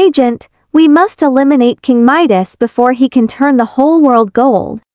Agent, we must eliminate King Midas before he can turn the whole world gold.